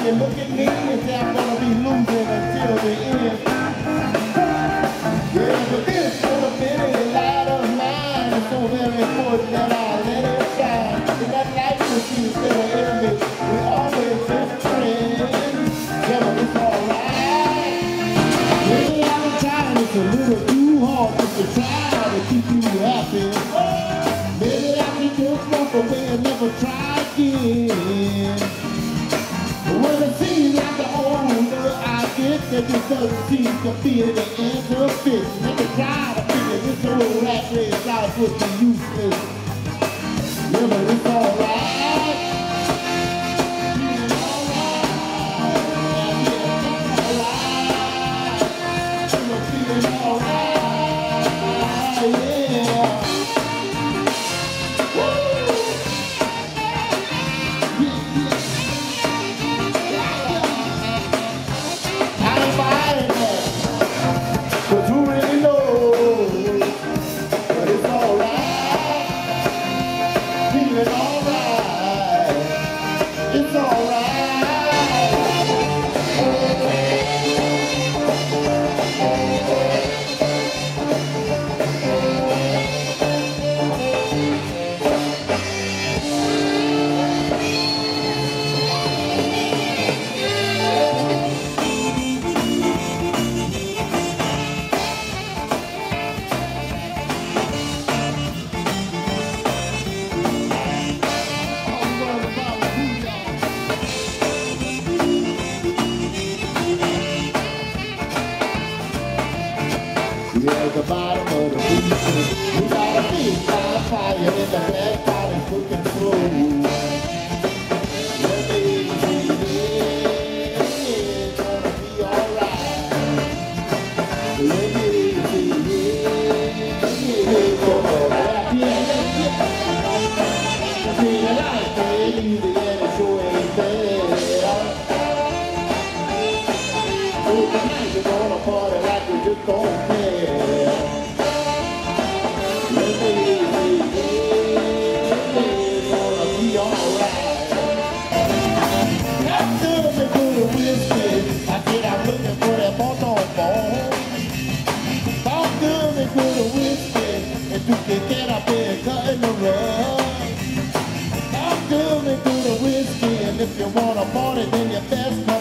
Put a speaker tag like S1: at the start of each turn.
S1: you look at me and say I'm gonna be losing until the end. Yeah, but this little bitty light of mine is so very important that I let it shine. In that light with you instead of enemy, we always just friends. Yeah, but it's alright. Maybe I'm trying, it's a little too hard just to try to keep you happy. Maybe I can just walk away and never try again. When it seems like the older I get, there just doesn't seem to be any answer fit. Let me try to figure this old rat race out would be useless. Yeah, but it's alright. Feeling alright. Yeah, feeling alright. Yeah. But who really knows? But it's alright, feeling alright, it's alright. Yeah, the bottom of the beach. We got a big fire in the back, pot is cooking through. Let me see, it's gonna be alright. Let me see, it's alright. See the light, baby, the end show ain't there. So tonight we're gonna party like we just don't care. You can get up there cutting the rug. I'm good and do the whiskey, and if you want a party, then you best